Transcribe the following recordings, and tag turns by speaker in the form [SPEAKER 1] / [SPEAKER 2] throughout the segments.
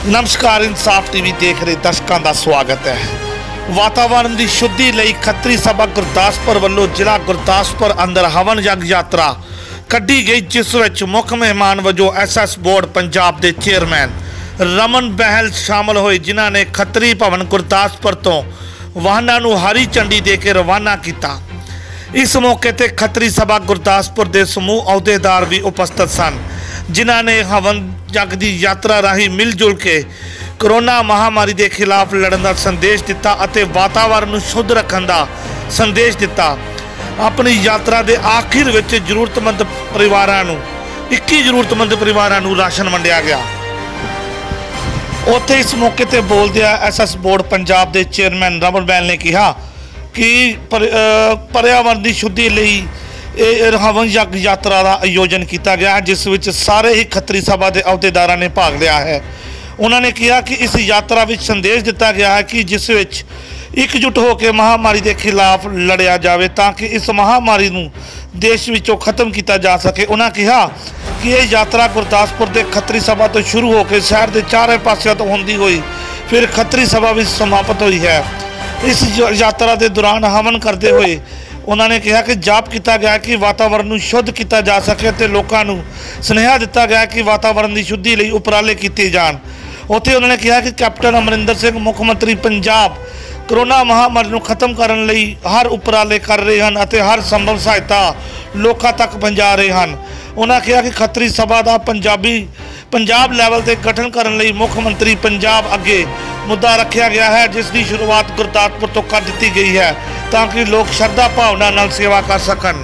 [SPEAKER 1] नमस्कार, इंसाफ टीवी देख रहे दर्शकों का स्वागत है। वातावरण की शुद्धि लई खत्री सभा गुरदासपुर वालों जिला गुरदासपुर अंदर हवन यज्ञ यात्रा कढ़ी गई, जिस विच मुख मेहमान वजों SS बोर्ड पंजाब के चेयरमैन रमन बहल शामिल होए, जिन्हां ने खत्री भवन गुरदासपुर तो वाहनों को हरी झंडी दे के रवाना किया। इस मौके पर खत्री सभा गुरदासपुर के समूह अहुदेदार भी उपस्थित सन, जिन्हां ने हवन यज्ञ की यात्रा राही मिलजुल के कोरोना महामारी के खिलाफ लड़न का संदेश दिता और वातावरण को शुद्ध रखने का संदेश दिता। अपनी यात्रा के आखिर में जरूरतमंद परिवारों को 21 जरूरतमंद परिवारों को राशन वंडिया गया। उत्थे इस मौके पर बोलदिया SS बोर्ड पंजाब के चेयरमैन रमन बहल ने कहा कि पर्यावरण की शुद्धि लई हवन यज्ञ यात्रा का आयोजन किया गया है, जिस विच सारे ही खत्री सभा के अहुदेदारों ने भाग लिया है। उन्होंने कहा कि इस यात्रा में संदेश दिता गया है कि जिस विच एकजुट होकर महामारी के खिलाफ लड़िया जाए ताकि इस महामारी को देश विचों खत्म किया जा सके। उन्होंने कहा कि यह यात्रा गुरदासपुर के खत्री सभा तो शुरू होकर शहर के चारे पासों तो होंदी हुई फिर खत्री सभा भी समाप्त हुई है। इस यात्रा के दौरान हवन करते हुए उन्होंने कहा कि जाप किया गया कि वातावरण को शुद्ध किया जा सके तो लोगों को सुनेहा दिता गया कि वातावरण की शुद्धि लिए उपराले किए जान। उत्थे उन्होंने कहा कि कैप्टन अमरिंदर सिंह मुख्यमंत्री पंजाब कोरोना महामारी को खत्म करने लई हर उपराले कर रहे हैं और हर संभव सहायता लोगों तक पहुँचा रहे हैं। उन्होंने कहा कि खत्री सभा का पंजाब लैवल पर गठन करने लई मुख्यमंत्री पंजाब अगे मुद्दा रखा गया है, जिसकी शुरुआत गुरदासपुर तो कर दी गई है ताकि लोग श्रद्धा भावना नाल सेवा कर सकन।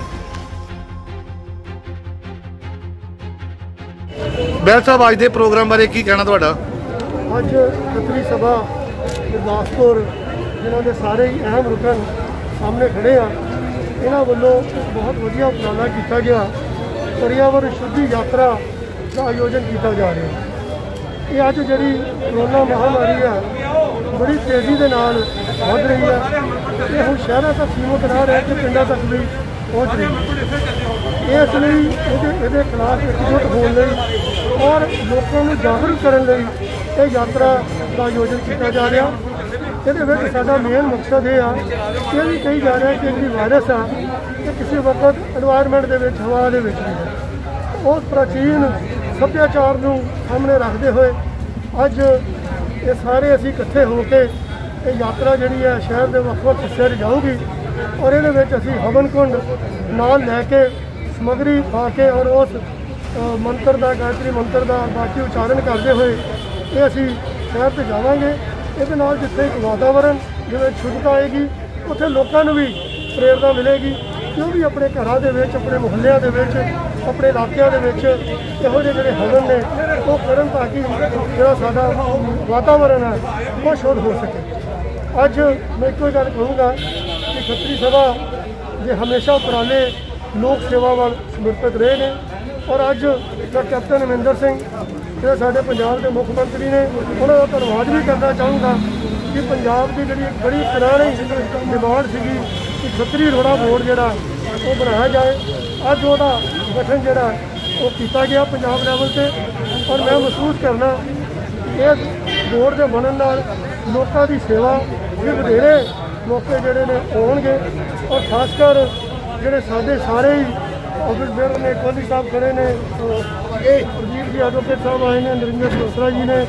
[SPEAKER 1] बहल साहब, अज के प्रोग्राम बारे की कहना तुहाडा?
[SPEAKER 2] अज खत्री सभा गुरदासपुर जिन्हों के सारे ही अहम रुकन सामने खड़े हैं, इन्हों वालों बहुत वधिया उपराला किया गया। पर्यावरण शुद्धि यात्रा का आयोजन किया जा रहा है। ये अज जी कोरोना महामारी है बड़ी तेज़ी के नाल बढ़ रही है। ये हम शहरों तक सीमित ना रह के पिंडों तक भी पहुँच रही है। इसलिए ये खिलाफ एकजुट होने और लोगों को जागरूक करने ये यात्रा का आयोजन किया जा रहा। ये साडा मेन मकसद ये है भी कही जा रहा है कि जी वायरस आ किसी वक्त एनवायरमेंट के हवा के भी है। उस प्राचीन सभ्याचार को सामने रखते हुए अज ये सारे असी इकट्ठे होकर ये यात्रा जी है शहर के ਵੱਖ-ਵੱਖ हिस्से जाऊगी और ये असी हवन कुंड नाल लैके समग्री पा के और उस मंत्र का गायत्री मंत्र का बाकी उच्चारण करते हुए ये असी शहर से जावांगे। ये नाल जिथे एक वातावरण जिवें शुद्धता आएगी उत्थे लोगों को भी प्रेरणा मिलेगी कि वो भी अपने घरों के अपने मुहल्लिया के अपने इलाकों के इहो जिहे हवन ने वो करन ताकि जो साडा वातावरण है वो शुद्ध हो सके। अज मैं एक गल कहूँगा कि खत्री सभा जे हमेशा उपराले लोक सेवा वाल समर्पित रहे हैं और अज कैप्टन अमरिंदर सिंह जो साडे पंजाब के मुख्यमंत्री ने उन्होंने धन्यवाद भी करना चाहूँगा कि पंजाब की जी बड़ी पुरानी डिमांड सी कि खत्री रोड़ा बोर्ड जोड़ा वो बनाया जाए। अज वो गठन जोड़ा वो किया गया पंजाब लैवल से और मैं महसूस करना इस बोर्ड के बनने नाल लोगों की सेवा भी वधेरे मौके जोड़े ने आउणगे और खासकर जोड़े साडे सारे ही ऑफिस बेयर ने कोहली साहब खड़े ने, प्रदीप जी एडवोकेट साहब आए हैं, नरेंद्र डोसरा जी ने,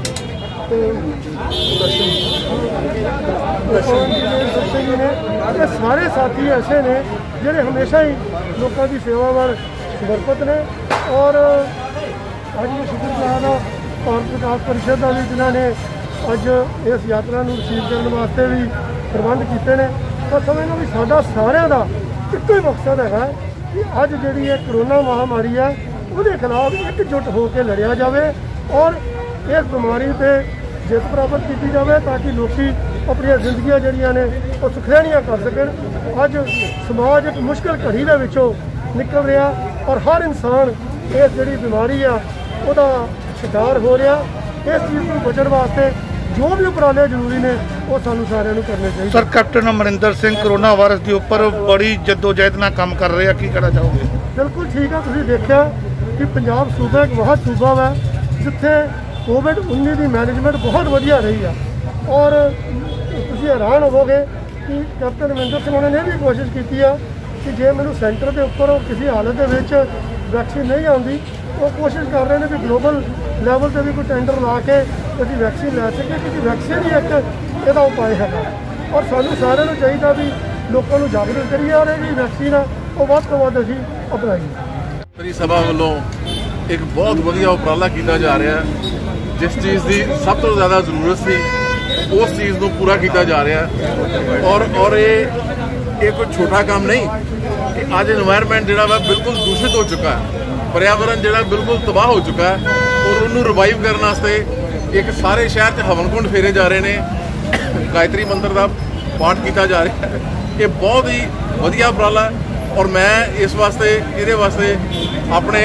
[SPEAKER 2] दर्शन जी ने, ये सारे साथी ऐसे ने जोड़े हमेशा ही लोगों की सेवा वाल समर्पित ने। और अज मैं शुक्र कराना भारत विकास परिषद का भी जिन्होंने अज इस यात्रा को रिसीव करने वास्ते भी प्रबंध किए हैं। तो समझना भी साडा सारिਆਂ ਦਾ ਇੱਕੋ ਹੀ मकसद है कि अज जी कोरोना महामारी है वो खिलाफ एकजुट होकर लड़िया जाए और इस बीमारी पर जित प्राप्त की जाए ताकि लोग अपन जिंदगियां जड़ियाँ ने वो सुखैनियाँ कर सकन। अज समाज एक मुश्किल घड़ी के विचों निकल रहा और हर इंसान इस जी बीमारी आ वो शिकार हो रहा। इस चीज़ को बचने वास्ते जो भी उपराले जरूरी ने वो सानू सारिਆਂ ਨੂੰ करने चाहिए।
[SPEAKER 1] Sir, captain Amarinder Singh corona virus के उपर बड़ी जद्दोजहद नाल काम कर रहे हैं, की कहना चाहोगे?
[SPEAKER 2] बिल्कुल ठीक है, तुसीं देखिया कि पंजाब सूबा एक बहुत सूबा है जिथे कोविड-19 की मैनेजमेंट बहुत वधिया रही है। और तुसीं हैरान होवोगे कि कैप्टन अमरिंदर सिंह उन्होंने भी कोशिश की है कि जे मैनूं सेंटर के उपर किसी हालत के विच वैक्सीन नहीं आती, वो कोशिश कर रहे हैं भी ग्लोबल लैवल पर भी कोई टेंडर ला के असीं वैक्सीन लै सके, क्योंकि वैक्सीन ही एक इहदा उपाय है। और सानूं सारिਆਂ ਨੂੰ ਚਾਹੀਦਾ भी लोगों को जागरूक करिए और ये वैक्सीन है वो ਵੱਧ ਤੋਂ ਵੱਧ असीं अपनाइए।
[SPEAKER 3] खत्री सभा वालों एक बहुत वधिया उपराला किया जा रहा है। जिस चीज़ की सब तो ज़्यादा जरूरत थी उस चीज़ को पूरा किया जा रहा है। और ये कोई छोटा काम नहीं कि अज एनवायरनमेंट जोड़ा वा बिल्कुल दूषित हो चुका है, पर्यावरण जोड़ा बिल्कुल तबाह हो चुका है, और उन्होंने रिवाइव करने वास्ते एक सारे शहर से हवन कुंड फेरे जा रहे हैं, गायत्री मंत्र का पाठ किया जा रहा है। ये बहुत ही वधिया उपराला है और मैं इस वास्ते ये वास्ते अपने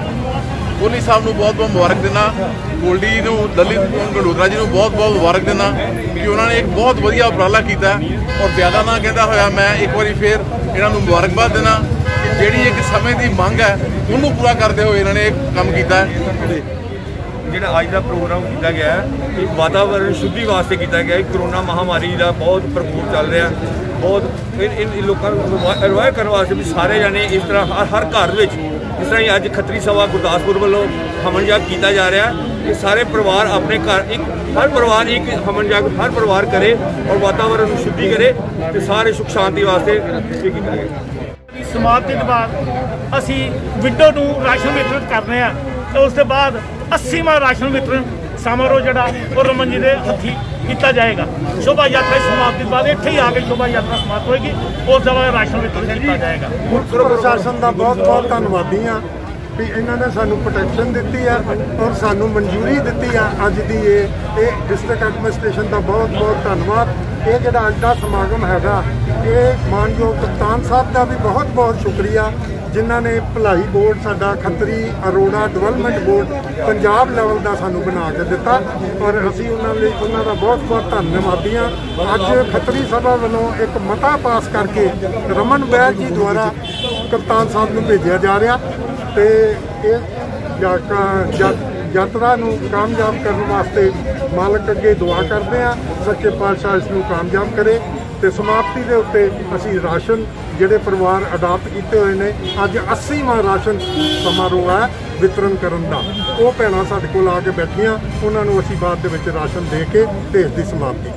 [SPEAKER 3] कोहली साहब को बहुत बहुत मुबारक देना, गोल्डी नूं ललित गंडोत्रा जी को बहुत बहुत मुबारक देना कि उन्होंने एक बहुत वधिया उपराला किया। और ज़्यादा ना कहता होया मैं एक बार फिर इन्हों मुबारकबाद देना कि जिहड़ी एक समय की मंग है उन्होंने पूरा करते हुए इन्होंने एक काम किया है।
[SPEAKER 4] ਜਿਹੜਾ ਅੱਜ ਦਾ ਪ੍ਰੋਗਰਾਮ ਕੀਤਾ ਗਿਆ ਹੈ ਇਹ ਵਾਤਾਵਰਣ ਸ਼ੁੱਧੀ ਵਾਸਤੇ ਕੀਤਾ ਗਿਆ ਹੈ। ਕਰੋਨਾ ਮਹਾਮਾਰੀ ਦਾ ਬਹੁਤ ਪ੍ਰਕੋਪ ਚੱਲ ਰਿਹਾ, ਬਹੁਤ ਇਹ ਲੋਕਾਂ ਨੂੰ ਅਵੇਅਰ ਕਰਨ ਵਾਸਤੇ ਵੀ ਸਾਰੇ ਜਾਣੇ ਇਸ ਤਰ੍ਹਾਂ ਹਰ ਘਰ ਵਿੱਚ ਜਿਸ ਤਰ੍ਹਾਂ ਹੀ ਅੱਜ ਖੱਤਰੀ ਸਭਾ ਗੁਰਦਾਸਪੁਰ ਵੱਲੋਂ ਹਵਨ ਯੱਗ ਕੀਤਾ ਜਾ ਰਿਹਾ ਕਿ ਸਾਰੇ ਪਰਿਵਾਰ ਆਪਣੇ ਘਰ ਹਰ ਪਰਿਵਾਰ ਇੱਕ ਹਵਨ ਯੱਗ ਹਰ ਪਰਿਵਾਰ ਕਰੇ ਔਰ ਵਾਤਾਵਰਣ ਨੂੰ ਸ਼ੁੱਧੀ ਕਰੇ ਤੇ ਸਾਰੇ ਸੁਖ ਸ਼ਾਂਤੀ ਵਾਸਤੇ ਇਹ ਕੀਤਾ ਗਿਆ।
[SPEAKER 5] ਸਮਾਪਤੀ ਤੋਂ ਬਾਅਦ ਅਸੀਂ ਵਿਡੋ ਨੂੰ ਰਾਸ਼ਨ ਵਿਤਰਿਤ ਕਰਨੇ ਆ ਤੇ ਉਸ ਤੋਂ ਬਾਅਦ 80ਵਾਂ ਰਾਸ਼ਨ ਵਿਤਰਨ ਸਮਾਰੋਹ ਜਿਹੜਾ ਉਹ ਰਮਨ ਜੀ ਦੇ ਹੱਥੀਂ ਕੀਤਾ ਜਾਏਗਾ। शोभा यात्रा समाप्ति बाद इत्थे ही आके शोभा यात्रा समाप्त होएगी, उस दफा राशन वितरण किया जाएगा।
[SPEAKER 2] प्रशासन का बहुत बहुत धन्यवादी हाँ भी इन्होंने सानू प्रोटैक्शन दी है और सानू मंजूरी दी है। अज की ये डिस्ट्रिक्ट एडमिनिस्ट्रेशन का बहुत बहुत धन्यवाद। ये जो अज का समागम हैगा ये मानयोग कप्तान साहब का भी बहुत बहुत शुक्रिया जिन्होंने भलाई बोर्ड साडा Khatri Arora development board Punjab level का सानू बना के दिता और असी उन्होंने का बहुत बहुत धन्यवादी हाँ। अज खत्तरी सभा वालों एक मता पास करके रमन बैल जी द्वारा कप्तान साहब को भेजा जा रहा तो यात्रा नूं कामयाब करने वास्ते मालक अगे दुआ करते हैं सच्चे पातशाह इसनूं कामयाब करे। तो समाप्ति के उत्ते असी राशन जिहड़े परिवार अडाप्ट किए हुए हैं अज 80वां राशन समारोह है वितरण करन दा। वो भैणां साडे कोल आके बैठियां, उन्हां नूं असी बाद दे विच राशन दे के भेज दी समाप्ति।